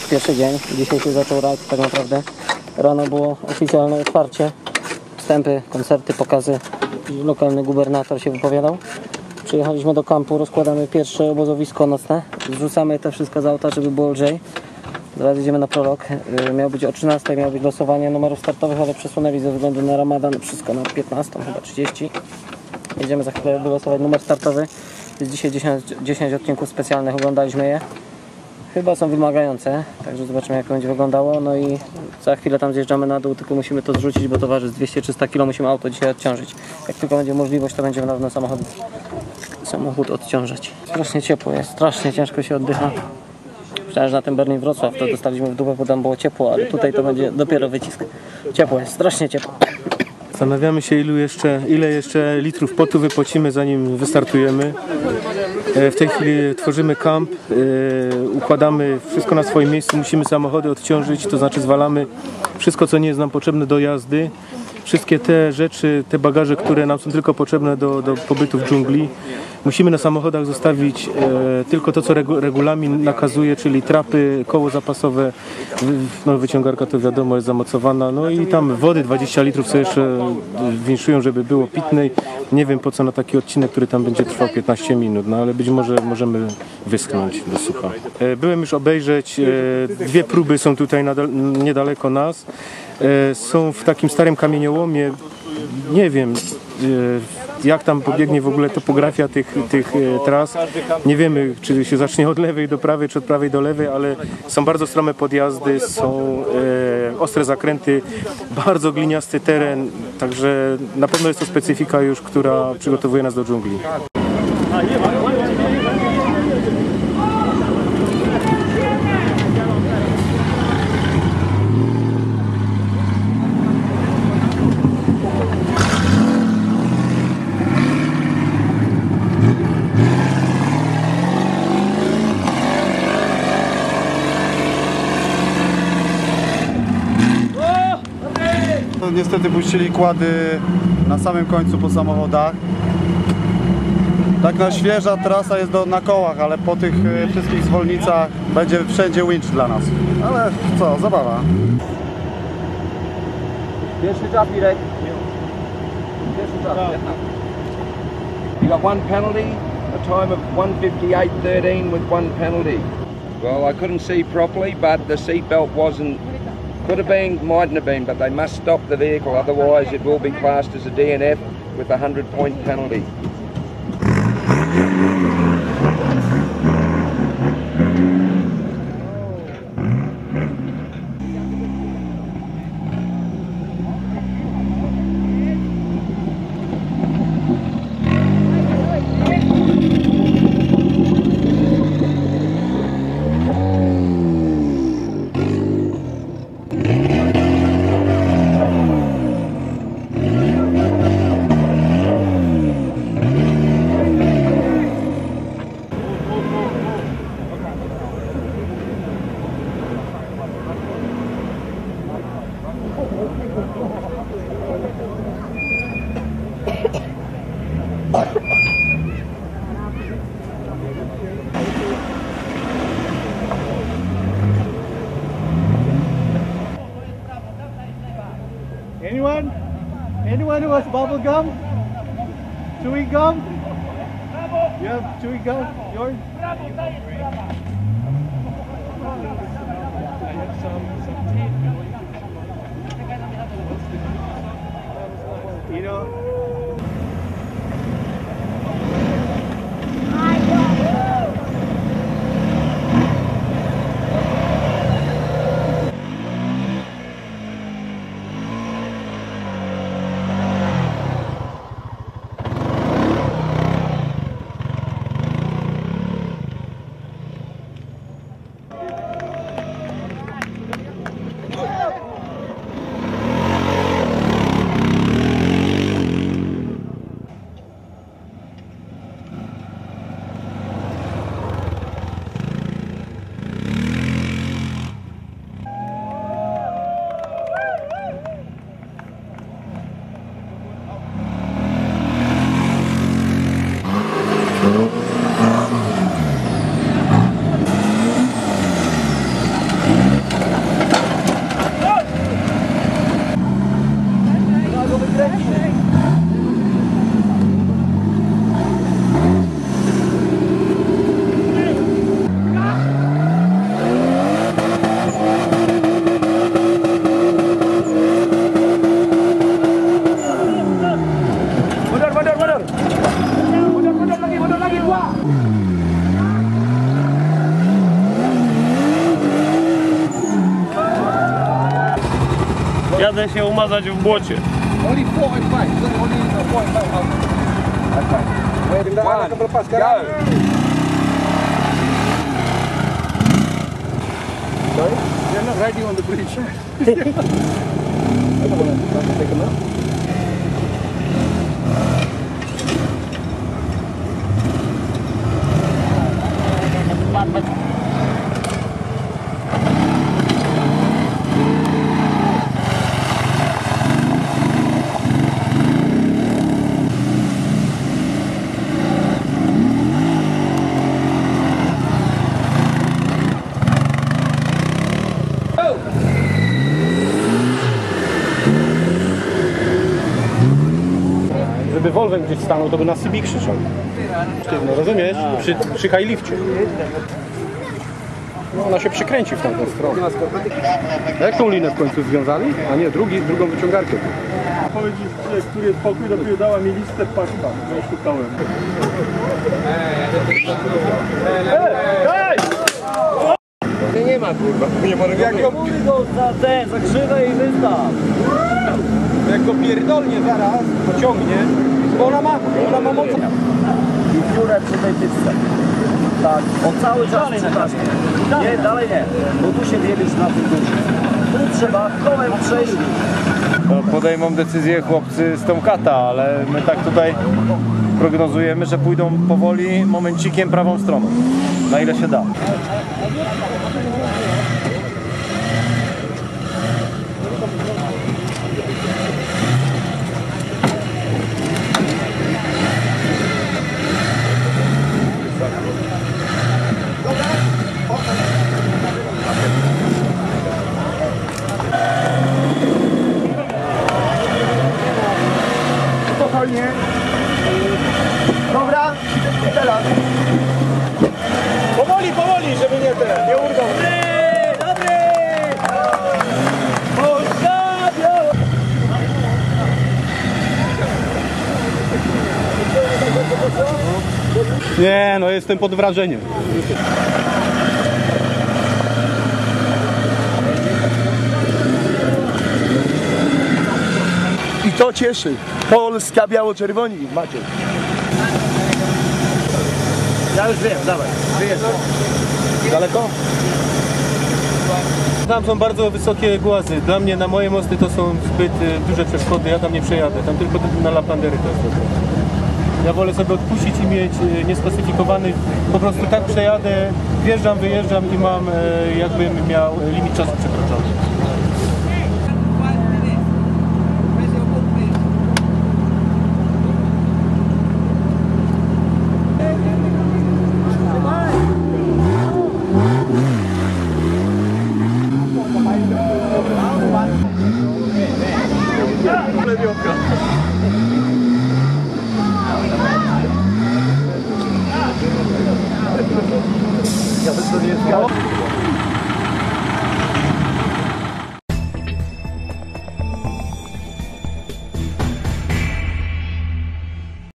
pierwszy dzień. Dzisiaj się zaczął rajd tak naprawdę. Rano było oficjalne otwarcie. Wstępy, koncerty, pokazy. Lokalny gubernator się wypowiadał. Przyjechaliśmy do kampu, rozkładamy pierwsze obozowisko nocne. Zrzucamy te wszystko z auta, żeby było lżej. Zaraz jedziemy na prolog. Miał być o 13, miało być losowanie numerów startowych, ale przesunęli ze względu na Ramadan wszystko na 15, chyba 30. Jedziemy za chwilę wylosować numer startowy. Jest dzisiaj 10 odcinków specjalnych, oglądaliśmy je. Chyba są wymagające, także zobaczymy, jak to będzie wyglądało. No i za chwilę tam zjeżdżamy na dół, tylko musimy to zrzucić, bo to waży z 200-300 kg, musimy auto dzisiaj odciążyć. Jak tylko będzie możliwość, to będziemy na pewno samochód odciążać. Strasznie ciepło jest, strasznie ciężko się oddycha. Myślałem, że na tym Berlin Wrocław to dostaliśmy w dupę, bo tam było ciepło, ale tutaj to będzie dopiero wycisk. Ciepło jest, strasznie ciepło. Zastanawiamy się, ile jeszcze litrów potu wypocimy, zanim wystartujemy. W tej chwili tworzymy kamp, układamy wszystko na swoim miejscu, musimy samochody odciążyć, to znaczy zwalamy wszystko, co nie jest nam potrzebne do jazdy. Wszystkie te rzeczy, te bagaże, które nam są tylko potrzebne do pobytu w dżungli. Musimy na samochodach zostawić tylko to, co regulamin nakazuje, czyli trapy, koło zapasowe, no, wyciągarka to wiadomo jest zamocowana, no i tam wody 20 litrów co jeszcze winszują, żeby było pitnej. Nie wiem po co na taki odcinek, który tam będzie trwał 15 minut, no ale być może możemy wyschnąć do sucha. Byłem już obejrzeć, dwie próby są tutaj niedaleko nas. Są w takim starym kamieniołomie, nie wiem jak tam pobiegnie w ogóle topografia tych tras. Nie wiemy, czy się zacznie od lewej do prawej, czy od prawej do lewej, ale są bardzo strome podjazdy, są ostre zakręty, bardzo gliniasty teren, także na pewno jest to specyfika już, która przygotowuje nas do dżungli. Niestety puścili kłady na samym końcu po samochodach. Taka świeża trasa jest na kołach, ale po tych wszystkich zwolnicach będzie wszędzie winch dla nas. Ale co, zabawa. Pierwszy job, Irek. Pierwszy job. You got one penalty, a time of 1:58.13 with one penalty. Well, I couldn't see properly, but the seatbelt wasn't. Could have been, mightn't have been, but they must stop the vehicle, otherwise it will be classed as a DNF with a 100-point penalty. Anyone who has bubble gum? Chewing gum? You have chewing gum? Yours? I have some tape. You know? Jadę się umazać w błocie. Only 4 in place. Only 4 in place. Okay. Ready, one, go. Sorry? You're not riding on the bridge. Take a look. Żeby Volvo gdzieś stanął, to by na CB krzyczał. No rozumiesz? Przy high lifcie. No, ona się przykręci w tamtą stronę. Jak tą linę w końcu związali? A nie, drugą wyciągarkę. Powiedzieć, który jest pokój, dopiero dała mi listę paczka. Ja szukałem. Nie ma kurwa. Nie ma jak Mój go za krzywę i wystaw. Jak go pierdolnie zaraz, pociągnie, bo ona ma moc. I dziurę przy tej tyczce. Tak, o cały czas przekaż. Nie, dalej nie, bo tu się wiedziesz na tym duży. Tu trzeba kołem przejść. Podejmą decyzję chłopcy z Tomcata, ale my tak tutaj prognozujemy, że pójdą powoli, momencikiem prawą stroną, na ile się da. Spokojnie. Dobra, i teraz. Powoli, żeby nie urwał. Dobry! Polska biała! Nie, no jestem pod wrażeniem. I to cieszy. Polska biało-czerwoni, Maciej. Ja już wiem, dawaj, wyjeżdżam. Daleko? Tam są bardzo wysokie głazy. Dla mnie na moje mosty to są zbyt duże przeszkody, ja tam nie przejadę. Tam tylko na Lapandery to jest dobre. Ja wolę sobie odpuścić i mieć niespecyfikowany, po prostu tak przejadę, wjeżdżam, wyjeżdżam i mam jakbym miał limit czasu przekroczony. Ja bym to nie zgadł.